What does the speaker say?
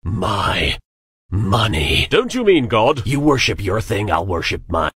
My money. Don't you mean God? You worship your thing, I'll worship mine.